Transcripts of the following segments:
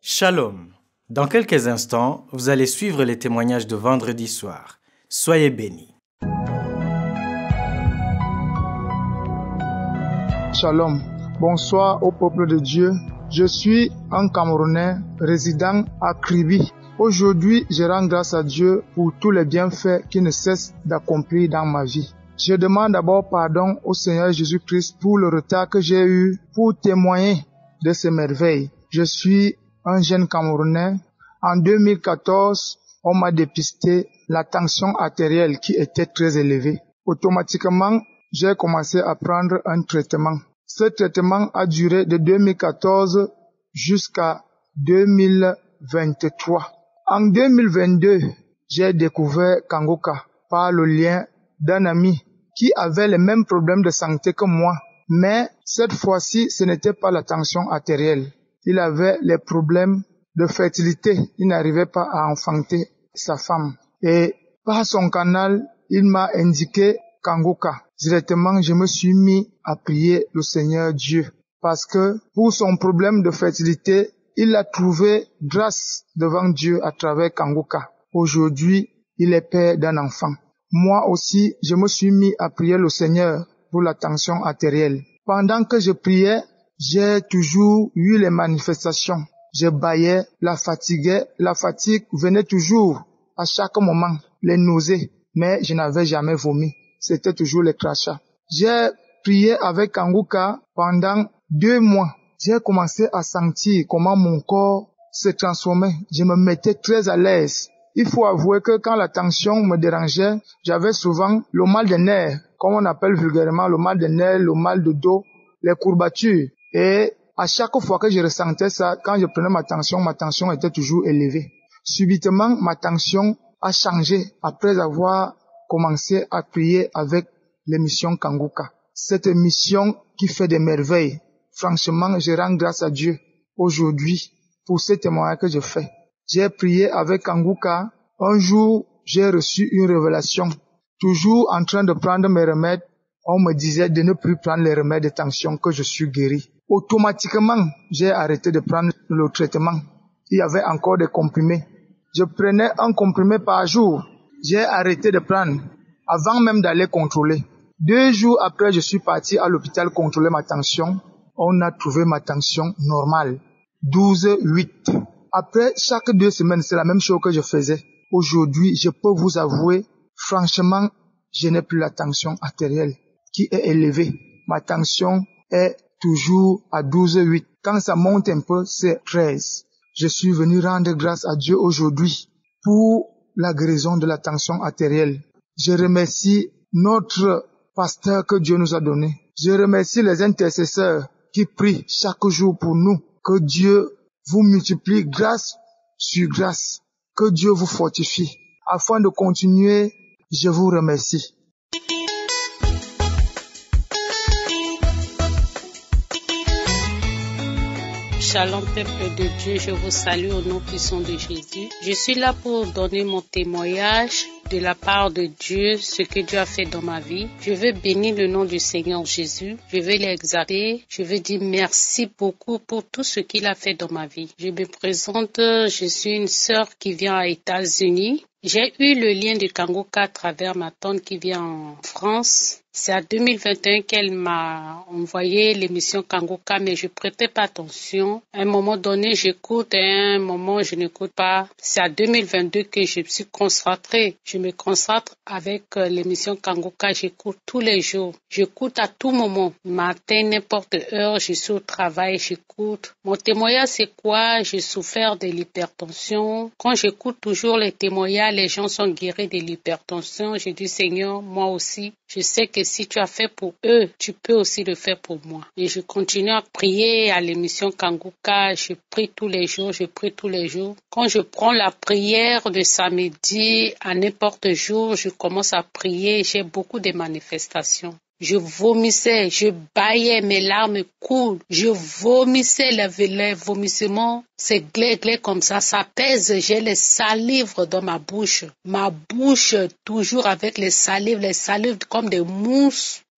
Shalom. Dans quelques instants, vous allez suivre les témoignages de vendredi soir. Soyez bénis. Shalom. Bonsoir au peuple de Dieu. Je suis un Camerounais résident à Kribi. Aujourd'hui, je rends grâce à Dieu pour tous les bienfaits qu'il ne cesse d'accomplir dans ma vie. Je demande d'abord pardon au Seigneur Jésus-Christ pour le retard que j'ai eu pour témoigner de ces merveilles. Je suis un jeune Camerounais. En 2014, on m'a dépisté la tension artérielle qui était très élevée. Automatiquement, j'ai commencé à prendre un traitement. Ce traitement a duré de 2014 jusqu'à 2023. En 2022, j'ai découvert Kangoka par le lien d'un ami qui avait les mêmes problèmes de santé que moi. Mais cette fois-ci, ce n'était pas la tension artérielle. Il avait les problèmes de fertilité. Il n'arrivait pas à enfanter sa femme. Et par son canal, il m'a indiqué Kangoka. Directement, je me suis mis à prier le Seigneur Dieu. Parce que pour son problème de fertilité, il a trouvé grâce devant Dieu à travers Kangoka. Aujourd'hui, il est père d'un enfant. Moi aussi, je me suis mis à prier le Seigneur pour la tension artérielle. Pendant que je priais, j'ai toujours eu les manifestations. Je bâillais, la fatigue venait toujours à chaque moment, les nausées, mais je n'avais jamais vomi. C'était toujours les crachats. J'ai prié avec Kangoka pendant 2 mois. J'ai commencé à sentir comment mon corps se transformait. Je me mettais très à l'aise. Il faut avouer que quand la tension me dérangeait, j'avais souvent le mal de nerfs, comme on appelle vulgairement le mal de nerfs, le mal de dos, les courbatures. Et à chaque fois que je ressentais ça, quand je prenais ma tension était toujours élevée. Subitement, ma tension a changé après avoir commencé à prier avec l'émission Kangoka. Cette émission qui fait des merveilles. Franchement, je rends grâce à Dieu aujourd'hui pour ce témoignage que je fais. J'ai prié avec Kangoka. Un jour, j'ai reçu une révélation. Toujours en train de prendre mes remèdes, on me disait de ne plus prendre les remèdes de tension, que je suis guéri. Automatiquement, j'ai arrêté de prendre le traitement. Il y avait encore des comprimés. Je prenais un comprimé par jour. J'ai arrêté de prendre avant même d'aller contrôler. 2 jours après, je suis parti à l'hôpital contrôler ma tension. On a trouvé ma tension normale. 12,8. Après, chaque 2 semaines, c'est la même chose que je faisais. Aujourd'hui, je peux vous avouer, franchement, je n'ai plus la tension artérielle qui est élevée. Ma tension est toujours à 12,8. Quand ça monte un peu, c'est 13. Je suis venu rendre grâce à Dieu aujourd'hui pour la guérison de la tension artérielle. Je remercie notre pasteur que Dieu nous a donné. Je remercie les intercesseurs qui prient chaque jour pour nous. Que Dieu vous multiplie grâce sur grâce. Que Dieu vous fortifie. Afin de continuer, je vous remercie. Shalom peuple de Dieu, je vous salue au nom puissant de Jésus. Je suis là pour donner mon témoignage de la part de Dieu, ce que Dieu a fait dans ma vie. Je veux bénir le nom du Seigneur Jésus. Je veux l'exalter. Je veux dire merci beaucoup pour tout ce qu'il a fait dans ma vie. Je me présente, je suis une sœur qui vient aux États-Unis. J'ai eu le lien de Kangoka à travers ma tante qui vient en France. C'est en 2021 qu'elle m'a envoyé l'émission Kangoka, mais je prêtais pas attention. À un moment donné, j'écoute et à un moment, je n'écoute pas. C'est en 2022 que je me suis concentrée. Je me concentre avec l'émission Kangoka. J'écoute tous les jours. J'écoute à tout moment. Matin, n'importe heure, je suis au travail, j'écoute. Mon témoignage, c'est quoi? J'ai souffert de l'hypertension. Quand j'écoute toujours les témoignages, les gens sont guéris de l'hypertension. J'ai dit, Seigneur, moi aussi, je sais que si tu as fait pour eux, tu peux aussi le faire pour moi. Et je continue à prier à l'émission Kangoka. Je prie tous les jours. Quand je prends la prière de samedi, à n'importe jour, je commence à prier. J'ai beaucoup de manifestations. Je vomissais, je bâillais, mes larmes coulent. Je vomissais, les vomissements, c'est glé comme ça pèse. J'ai les salives dans ma bouche. Ma bouche, toujours avec les salives comme des mousses.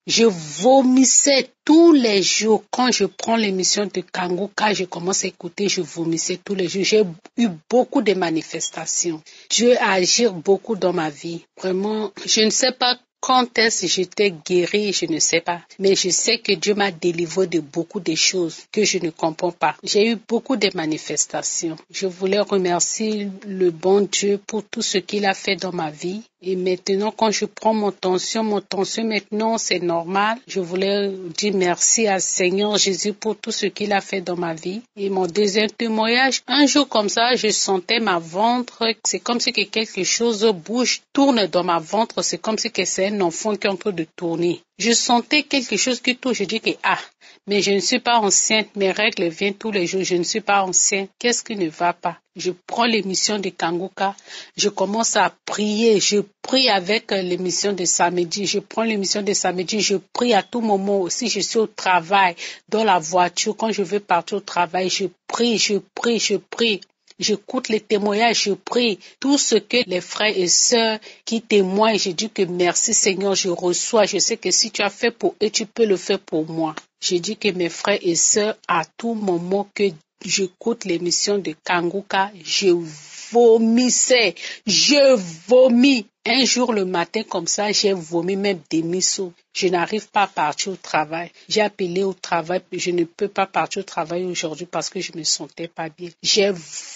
Je vomissais tous les jours. Quand je prends l'émission de Kanguka, je commence à écouter, je vomissais tous les jours. J'ai eu beaucoup de manifestations. Dieu a agi beaucoup dans ma vie. Vraiment, je ne sais pas quand est-ce que j'étais guérie, je ne sais pas. Mais je sais que Dieu m'a délivré de beaucoup de choses que je ne comprends pas. J'ai eu beaucoup de manifestations. Je voulais remercier le bon Dieu pour tout ce qu'il a fait dans ma vie. Et maintenant, quand je prends mon tension maintenant, c'est normal. Je voulais dire merci à Seigneur Jésus pour tout ce qu'il a fait dans ma vie. Et mon deuxième témoignage, un jour comme ça, je sentais ma ventre. C'est comme si que quelque chose bouge, tourne dans ma ventre. C'est comme si que c'est un enfant qui est en train de tourner. Je sentais quelque chose qui tourne. Je dis que, mais je ne suis pas enceinte. Mes règles viennent tous les jours. Je ne suis pas enceinte. Qu'est-ce qui ne va pas? Je prends l'émission de Kanguka. Je commence à prier. Je prie avec l'émission de samedi. Je prends l'émission de samedi. Je prie à tout moment. Aussi, je suis au travail, dans la voiture. Quand je veux partir au travail, je prie. J'écoute les témoignages, je prie. Tout ce que les frères et sœurs qui témoignent, je dis que merci Seigneur, je reçois. Je sais que si tu as fait pour eux, tu peux le faire pour moi. Je dis que mes frères et sœurs, à tout moment que j'écoute l'émission de Kanguka, je vomissais. Je vomis. Un jour le matin comme ça, j'ai vomi même demi-seau. Je n'arrive pas à partir au travail. J'ai appelé au travail, je ne peux pas partir au travail aujourd'hui parce que je me sentais pas bien. J'ai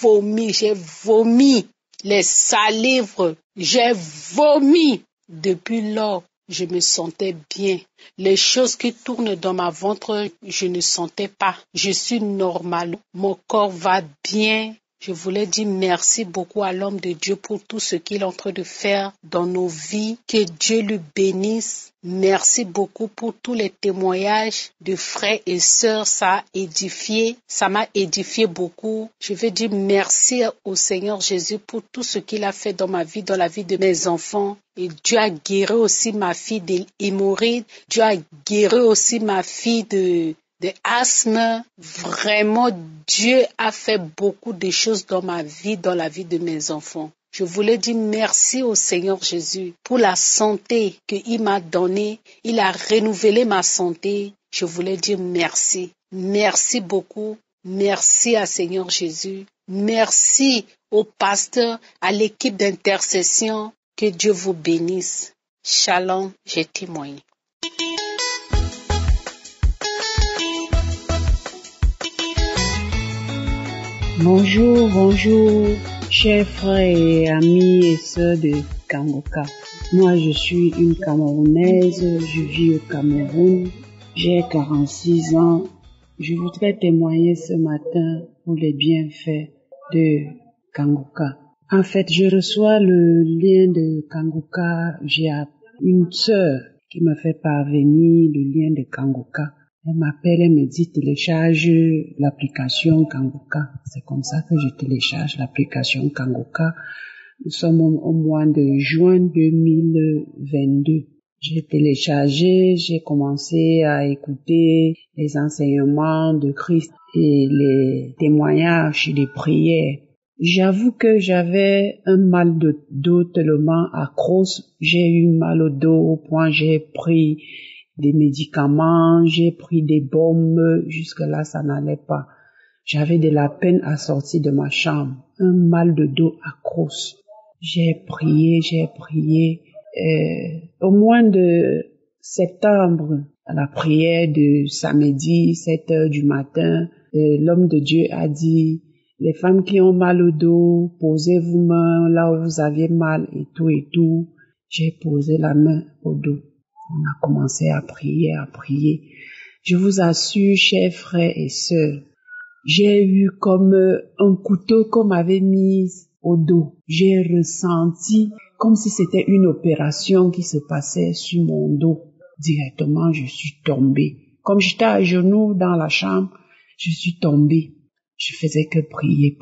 vomi les salivres. J'ai vomi. Depuis lors, je me sentais bien. Les choses qui tournent dans ma ventre, je ne sentais pas. Je suis normale. Mon corps va bien. Je voulais dire merci beaucoup à l'homme de Dieu pour tout ce qu'il est en train de faire dans nos vies. Que Dieu lui bénisse. Merci beaucoup pour tous les témoignages de frères et sœurs. Ça m'a édifié beaucoup. Je veux dire merci au Seigneur Jésus pour tout ce qu'il a fait dans ma vie, dans la vie de mes enfants. Et Dieu a guéri aussi ma fille d'hémorroïdes. Dieu a guéri aussi ma fille de asthme. Vraiment, Dieu a fait beaucoup de choses dans ma vie, dans la vie de mes enfants. Je voulais dire merci au Seigneur Jésus pour la santé qu'il m'a donnée. Il a renouvelé ma santé. Je voulais dire merci. Merci beaucoup. Merci à Seigneur Jésus. Merci au pasteur, à l'équipe d'intercession. Que Dieu vous bénisse. Shalom, j'ai témoigné. Bonjour, chers frères et amis et sœurs de Kanguka. Moi, je suis une Camerounaise, je vis au Cameroun, j'ai 46 ans. Je voudrais témoigner ce matin pour les bienfaits de Kanguka. En fait, je reçois le lien de Kanguka. J'ai une sœur qui me fait parvenir le lien de Kanguka. Elle m'appelle, elle me dit télécharge l'application Kanguka. C'est comme ça que je télécharge l'application Kanguka. Nous sommes au mois de juin 2022. J'ai téléchargé, j'ai commencé à écouter les enseignements de Christ et les témoignages et les prières. J'avoue que j'avais un mal de dos tellement atroce. J'ai eu mal au dos au point j'ai pris des médicaments, j'ai pris des baumes. Jusque-là, ça n'allait pas. J'avais de la peine à sortir de ma chambre. Un mal de dos atroce. J'ai prié. Au mois de septembre, à la prière de samedi, 7h du matin, l'homme de Dieu a dit: les femmes qui ont mal au dos, posez vos mains là où vous aviez mal et tout. J'ai posé la main au dos. On a commencé à prier. Je vous assure, chers frères et sœurs, j'ai eu comme un couteau qu'on m'avait mis au dos. J'ai ressenti comme si c'était une opération qui se passait sur mon dos. Directement, je suis tombée. Comme j'étais à genoux dans la chambre, je suis tombée. Je faisais que prier.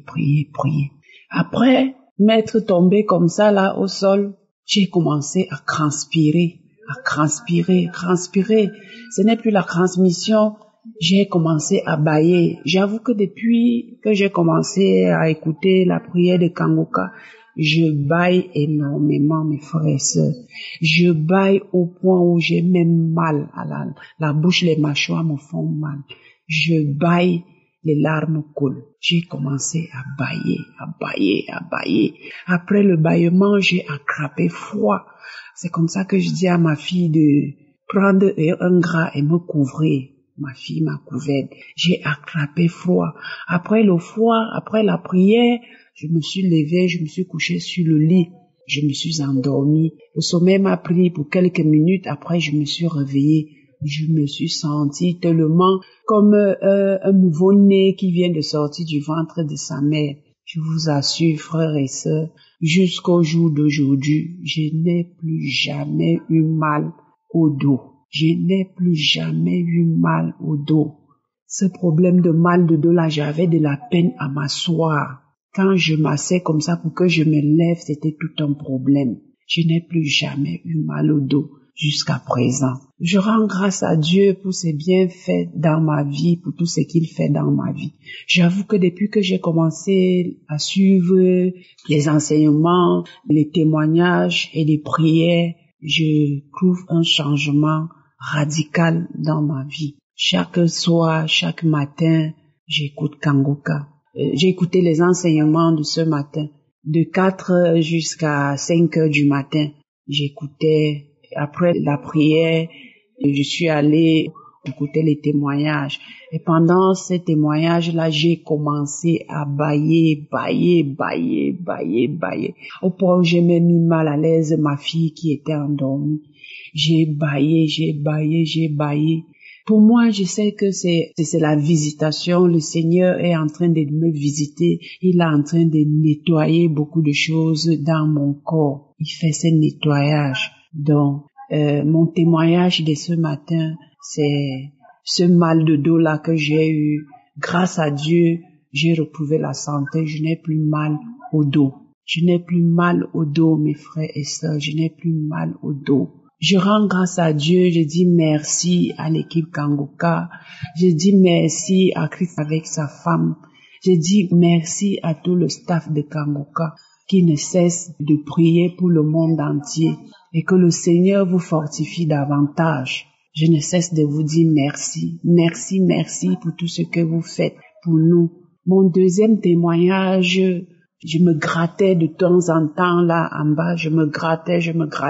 Après m'être tombée comme ça là au sol, j'ai commencé à transpirer. Ce n'est plus la transmission j'ai commencé à bâiller. J'avoue que depuis que j'ai commencé à écouter la prière de Kangoka, je bâille énormément, mes frères et sœurs. Je bâille au point où j'ai même mal à la bouche, les mâchoires me font mal. Je bâille, les larmes coulent. J'ai commencé à bâiller. Après le bâillement, j'ai attrapé froid. C'est comme ça que je dis à ma fille de prendre un drap et me couvrir. Ma fille m'a couvert. J'ai attrapé froid. Après le froid, après la prière, je me suis levée, je me suis couchée sur le lit. Je me suis endormie. Le sommeil m'a pris pour quelques minutes. Après, je me suis réveillée. Je me suis sentie tellement comme un nouveau-né qui vient de sortir du ventre de sa mère. Je vous assure, frères et sœurs, jusqu'au jour d'aujourd'hui, je n'ai plus jamais eu mal au dos. Je n'ai plus jamais eu mal au dos. Ce problème de mal de dos là, j'avais de la peine à m'asseoir. Quand je m'assais comme ça pour que je me lève, c'était tout un problème. Je n'ai plus jamais eu mal au dos jusqu'à présent. Je rends grâce à Dieu pour ses bienfaits dans ma vie, pour tout ce qu'il fait dans ma vie. J'avoue que depuis que j'ai commencé à suivre les enseignements, les témoignages et les prières, je trouve un changement radical dans ma vie. Chaque soir, chaque matin, j'écoute Kangoka. J'ai écouté les enseignements de ce matin. De 4 jusqu'à 5 heures du matin, j'écoutais. Après la prière, je suis allée écouter les témoignages. Et pendant ces témoignages-là, j'ai commencé à bâiller. Au point où j'ai même mis mal à l'aise ma fille qui était endormie. J'ai bâillé. Pour moi, je sais que c'est la visitation. Le Seigneur est en train de me visiter. Il est en train de nettoyer beaucoup de choses dans mon corps. Il fait ce nettoyage. Donc, mon témoignage de ce matin, c'est ce mal de dos là que j'ai eu. Grâce à Dieu, j'ai retrouvé la santé. Je n'ai plus mal au dos. Je n'ai plus mal au dos, mes frères et sœurs. Je n'ai plus mal au dos. Je rends grâce à Dieu, je dis merci à l'équipe Kangoka, je dis merci à Christ avec sa femme, je dis merci à tout le staff de Kangoka qui ne cesse de prier pour le monde entier et que le Seigneur vous fortifie davantage. Je ne cesse de vous dire merci pour tout ce que vous faites pour nous. Mon deuxième témoignage, je me grattais de temps en temps là en bas, je me grattais.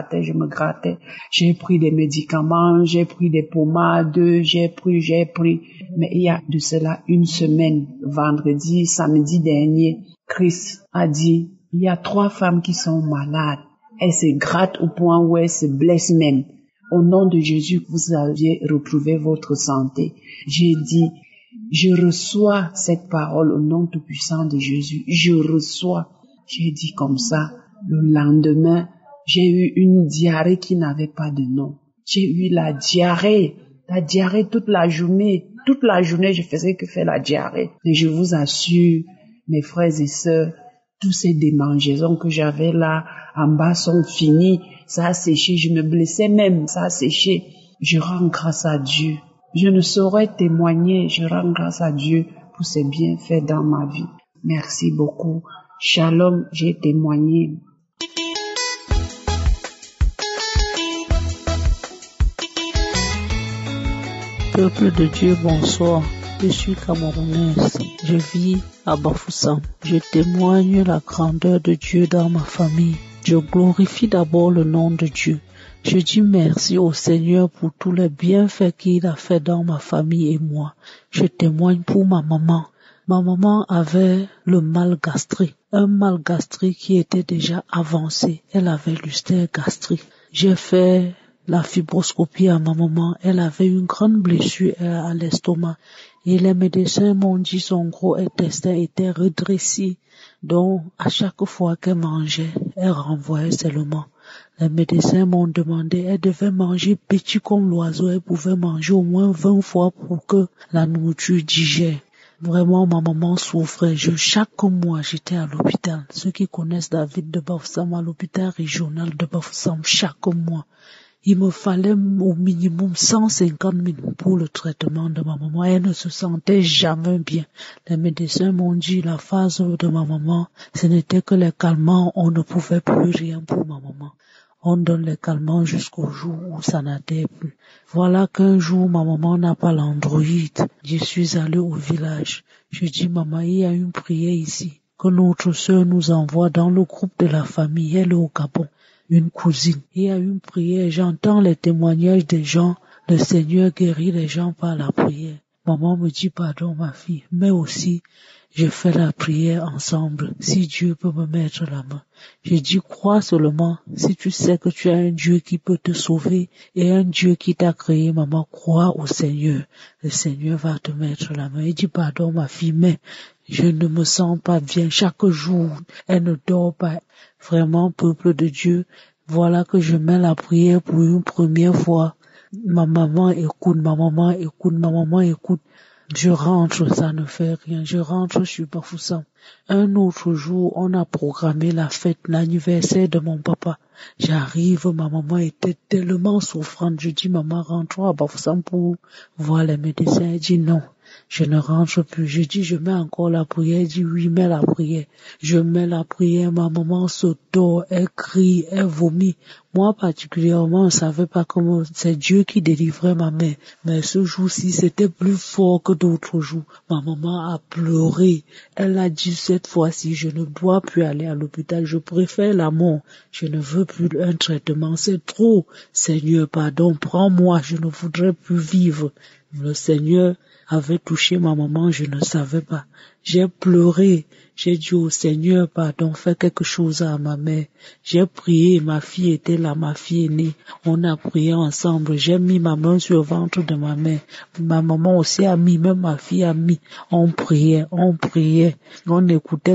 J'ai pris des médicaments, j'ai pris des pommades, j'ai pris. Mais il y a de cela une semaine, vendredi, samedi dernier, Chris a dit, il y a 3 femmes qui sont malades. Elles se grattent au point où elles se blessent même. Au nom de Jésus, vous aviez retrouvé votre santé. J'ai dit, je reçois cette parole au nom tout-puissant de Jésus. Je reçois. J'ai dit comme ça. Le lendemain, j'ai eu une diarrhée qui n'avait pas de nom. J'ai eu la diarrhée toute la journée. Toute la journée, je faisais que faire la diarrhée. Et je vous assure, mes frères et sœurs, tous ces démangeaisons que j'avais là en bas sont finies. Ça a séché. Je me blessais même. Ça a séché. Je rends grâce à Dieu. Je ne saurais témoigner, je rends grâce à Dieu pour ses bienfaits dans ma vie. Merci beaucoup. Shalom, j'ai témoigné. Peuple de Dieu, bonsoir. Je suis camerounaise. Je vis à Bafoussam. Je témoigne la grandeur de Dieu dans ma famille. Je glorifie d'abord le nom de Dieu. Je dis merci au Seigneur pour tous les bienfaits qu'il a fait dans ma famille et moi. Je témoigne pour ma maman. Ma maman avait le mal gastrique, un mal gastrique qui était déjà avancé. Elle avait l'ulcère gastrique. J'ai fait la fibroscopie à ma maman. Elle avait une grande blessure à l'estomac. Et les médecins m'ont dit son gros intestin était redressé. Donc, à chaque fois qu'elle mangeait, elle renvoyait seulement. Les médecins m'ont demandé, elle devait manger petit comme l'oiseau, elle pouvait manger au moins 20 fois pour que la nourriture digère. Vraiment, ma maman souffrait. Chaque mois, j'étais à l'hôpital. Ceux qui connaissent David de Bafoussam, à l'hôpital régional de Bafoussam, chaque mois, Il me fallait au minimum 150 000 pour le traitement de ma maman. Elle ne se sentait jamais bien. Les médecins m'ont dit la phase de ma maman, ce n'était que les calmants, on ne pouvait plus rien pour ma maman. On donne les calmants jusqu'au jour où ça n'allait plus. Voilà qu'un jour, ma maman n'a pas l'androïde. Je suis allée au village. Je dis, maman, il y a une prière ici que notre sœur nous envoie dans le groupe de la famille. Elle est au Gabon, une cousine. Il y a une prière, j'entends les témoignages des gens. Le Seigneur guérit les gens par la prière. Maman me dit, pardon ma fille, mais aussi, je fais la prière ensemble, si Dieu peut me mettre la main. Je dis, crois seulement, si tu sais que tu as un Dieu qui peut te sauver et un Dieu qui t'a créé, maman, crois au Seigneur. Le Seigneur va te mettre la main. Il dit, pardon ma fille, mais je ne me sens pas bien. Chaque jour, elle ne dort pas. Vraiment, peuple de Dieu, voilà que je mets la prière pour une première fois. Ma maman écoute, ma maman écoute, ma maman écoute. Je rentre, ça ne fait rien. Je rentre, je suis Bafoussam. Un autre jour, on a programmé la fête, l'anniversaire de mon papa. J'arrive, ma maman était tellement souffrante. Je dis, maman, rentrons à Bafoussam pour voir les médecins. Elle dit non. Je ne rentre plus. Je dis, je mets encore la prière. Elle dit, oui, mets la prière. Je mets la prière. Ma maman se dort, elle crie, elle vomit. Moi, particulièrement, je ne savais pas comment c'est Dieu qui délivrait ma mère. Mais ce jour-ci, c'était plus fort que d'autres jours. Ma maman a pleuré. Elle a dit, cette fois-ci, je ne dois plus aller à l'hôpital. Je préfère la mort. Je ne veux plus un traitement. C'est trop. Seigneur, pardon, prends-moi. Je ne voudrais plus vivre. Le Seigneur avait touché ma maman, je ne savais pas. J'ai pleuré, j'ai dit au Seigneur, pardon, fais quelque chose à ma mère. J'ai prié, ma fille était là, ma fille est née. On a prié ensemble, j'ai mis ma main sur le ventre de ma mère. Ma maman aussi a mis, même ma fille a mis. On priait. On écoutait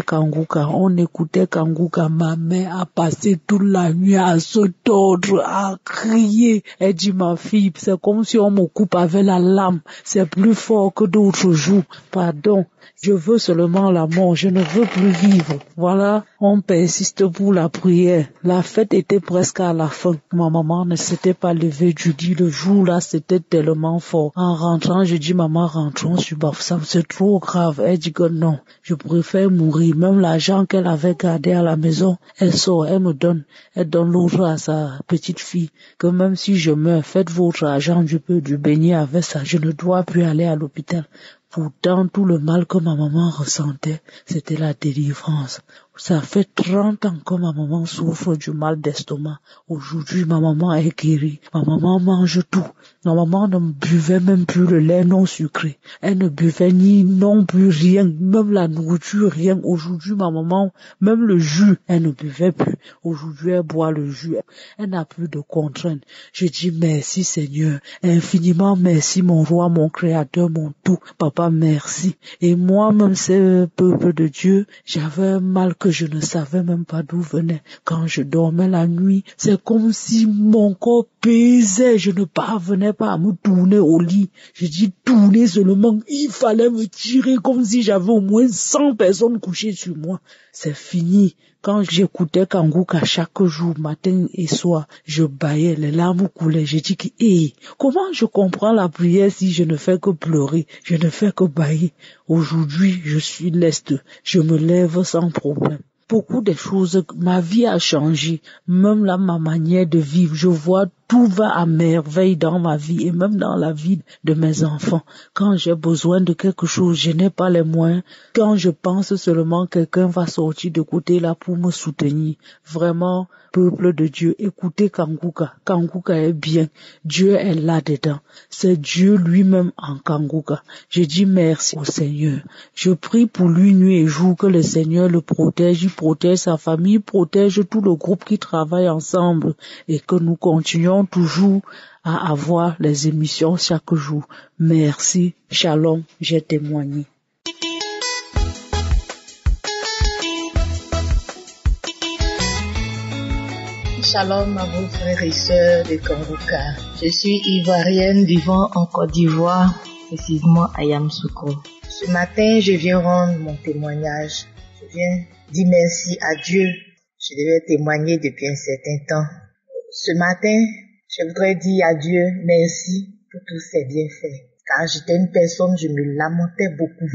Kangouka. Ma mère a passé toute la nuit à se tordre, à crier. Elle dit, ma fille, c'est comme si on me coupe avec la lame. C'est plus fort que d'autres jours. Pardon. Je veux seulement la mort, je ne veux plus vivre. Voilà, on persiste pour la prière. La fête était presque à la fin. Ma maman ne s'était pas levée du lit. Le jour-là, c'était tellement fort. En rentrant, je dis, maman, rentrons sur Bafoussam, c'est trop grave. Elle dit que non, je préfère mourir. Même l'argent qu'elle avait gardé à la maison, elle sort, elle me donne. Elle donne l'autre à sa petite fille. Que même si je meurs, faites votre argent, je peux du baigner avec ça. Je ne dois plus aller à l'hôpital. Pourtant, tout le mal que ma maman ressentait, c'était la délivrance. Ça fait 30 ans que ma maman souffre du mal d'estomac. Aujourd'hui, ma maman est guérie. Ma maman mange tout. Ma maman ne buvait même plus le lait non sucré. Elle ne buvait ni non plus rien, même la nourriture, rien. Aujourd'hui, ma maman, même le jus, elle ne buvait plus. Aujourd'hui, elle boit le jus. Elle n'a plus de contraintes. Je dis merci Seigneur, infiniment merci mon roi, mon créateur, mon tout. Papa, merci. Et moi-même, ce peuple de Dieu, j'avais un mal que je ne savais même pas d'où venait. Quand je dormais la nuit, c'est comme si mon corps pesait. Je ne parvenais pas à me tourner au lit. Je dis tourner seulement. Il fallait me tirer comme si j'avais au moins 100 personnes couchées sur moi. C'est fini. Quand j'écoutais Kangouka chaque jour, matin et soir, je bâillais, les larmes coulaient. J'ai dit que, comment je comprends la prière si je ne fais que pleurer, je ne fais que bâiller. Aujourd'hui, je suis leste, je me lève sans problème. Beaucoup de choses, ma vie a changé, même là, ma manière de vivre, je vois tout va à merveille dans ma vie et même dans la vie de mes enfants. Quand j'ai besoin de quelque chose, je n'ai pas les moyens. Quand je pense seulement quelqu'un va sortir de côté là pour me soutenir. Vraiment, peuple de Dieu, écoutez Kangouka. Kangouka est bien. Dieu est là-dedans. C'est Dieu lui-même en Kangouka. Je dis merci au Seigneur. Je prie pour lui nuit et jour que le Seigneur le protège. Il protège sa famille, protège tout le groupe qui travaille ensemble et que nous continuons toujours à avoir les émissions chaque jour. Merci. Shalom, j'ai témoigné. Shalom à vos frères et sœurs de Kangouka. Je suis ivoirienne vivant en Côte d'Ivoire, précisément à Yamoussoukro. Ce matin, je viens rendre mon témoignage. Je viens dire merci à Dieu. Je devais témoigner depuis un certain temps. Ce matin, Je voudrais dire à Dieu merci pour tous ses bienfaits. Car j'étais une personne, je me lamentais beaucoup.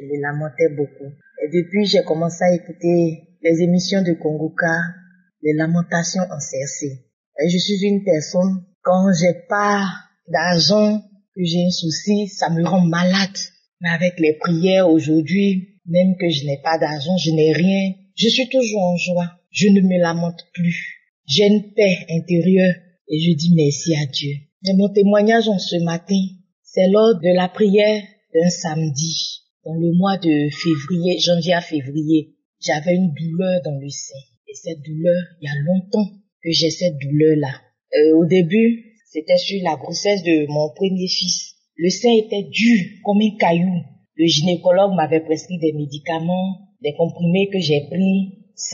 Et depuis, j'ai commencé à écouter les émissions de Kongoka, les lamentations ont cessé. Et je suis une personne, quand j'ai pas d'argent, que j'ai un souci, ça me rend malade. Mais avec les prières aujourd'hui, même que je n'ai pas d'argent, je n'ai rien, je suis toujours en joie. Je ne me lamente plus. J'ai une paix intérieure et je dis merci à Dieu. Et mon témoignage en ce matin, c'est lors de la prière d'un samedi. Dans le mois de février, janvier à février, j'avais une douleur dans le sein. Et cette douleur, il y a longtemps que j'ai cette douleur-là. Au début, c'était sur la grossesse de mon premier fils. Le sein était dur comme un caillou. Le gynécologue m'avait prescrit des médicaments, des comprimés que j'ai pris. Ça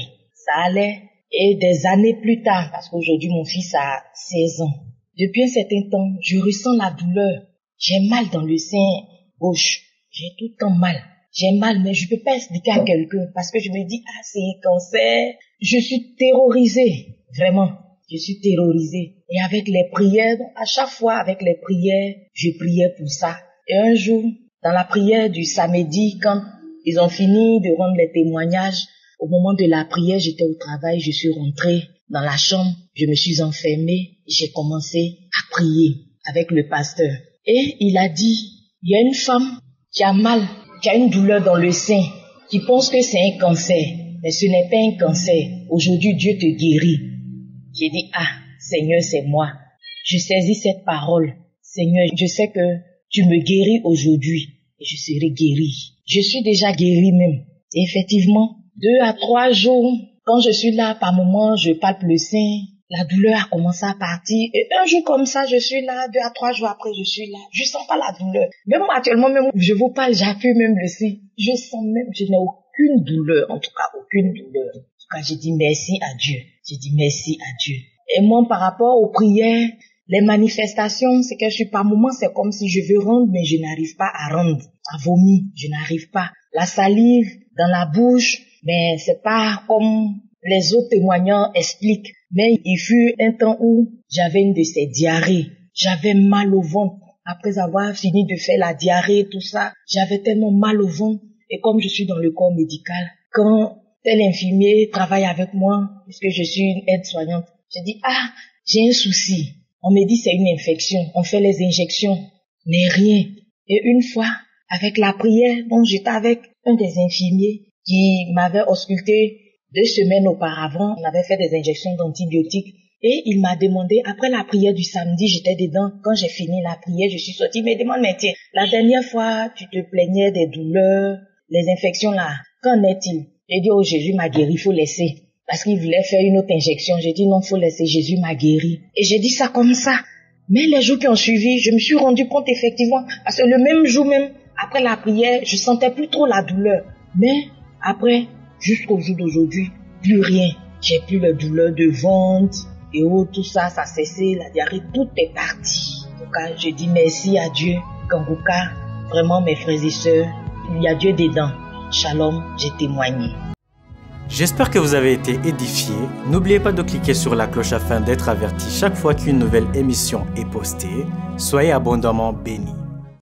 allait. Et des années plus tard, parce qu'aujourd'hui mon fils a 16 ans. Depuis un certain temps, je ressens la douleur. J'ai mal dans le sein gauche. J'ai tout le temps mal. J'ai mal, mais je peux pas expliquer à quelqu'un parce que je me dis, c'est un cancer. Je suis terrorisée. Vraiment. Je suis terrorisée. Et avec les prières, à chaque fois avec les prières, je priais pour ça. Et un jour, dans la prière du samedi, quand ils ont fini de rendre les témoignages, au moment de la prière, j'étais au travail, je suis rentrée dans la chambre, je me suis enfermée, j'ai commencé à prier avec le pasteur. Et il a dit, il y a une femme qui a mal, qui a une douleur dans le sein, qui pense que c'est un cancer, mais ce n'est pas un cancer. Aujourd'hui, Dieu te guérit. J'ai dit, Seigneur, c'est moi. Je saisis cette parole. Seigneur, je sais que tu me guéris aujourd'hui et je serai guéri. Je suis déjà guéri même. Et effectivement, 2 à 3 jours, quand je suis là, par moment, je palpe le sein, la douleur a commencé à partir. Et un jour comme ça, je suis là, 2 à 3 jours après, je suis là. Je sens pas la douleur. Même actuellement, même, je vous parle, j'appuie même le sein. Je sens même, je n'ai aucune douleur, en tout cas, aucune douleur. En tout cas, j'ai dit merci à Dieu. Et moi, par rapport aux prières, les manifestations, c'est que je suis par moment, c'est comme si je veux rendre, mais je n'arrive pas à rendre. À vomir, je n'arrive pas. La salive dans la bouche, mais c'est pas comme les autres témoignants expliquent. Mais il fut un temps où j'avais une de ces diarrhées. J'avais mal au ventre. Après avoir fini de faire la diarrhée, tout ça, j'avais tellement mal au ventre. Et comme je suis dans le corps médical, quand tel infirmier travaille avec moi, puisque je suis une aide-soignante, je dis, j'ai un souci. On me dit c'est une infection. On fait les injections, mais rien. Et une fois, avec la prière, j'étais avec un des infirmiers qui m'avait ausculté 2 semaines auparavant. On avait fait des injections d'antibiotiques. Et il m'a demandé, après la prière du samedi, j'étais dedans. Quand j'ai fini la prière, je suis sortie. Il me demande, mais tiens, la dernière fois, tu te plaignais des douleurs, les infections là. Qu'en est-il? J'ai dit, Jésus m'a guéri, il faut laisser. Parce qu'il voulait faire une autre injection. J'ai dit, non, il faut laisser, Jésus m'a guéri. Et j'ai dit ça comme ça. Mais les jours qui ont suivi, je me suis rendu compte effectivement, parce que le même jour même, après la prière, je sentais plus trop la douleur. Mais après, jusqu'au jour d'aujourd'hui, plus rien. J'ai plus la douleur de ventre et tout ça, ça a cessé, la diarrhée, tout est parti. En tout cas, je dis merci à Dieu, Kangoka, vraiment mes frères et sœurs, il y a Dieu dedans. Shalom, j'ai témoigné. J'espère que vous avez été édifiés. N'oubliez pas de cliquer sur la cloche afin d'être averti chaque fois qu'une nouvelle émission est postée. Soyez abondamment bénis.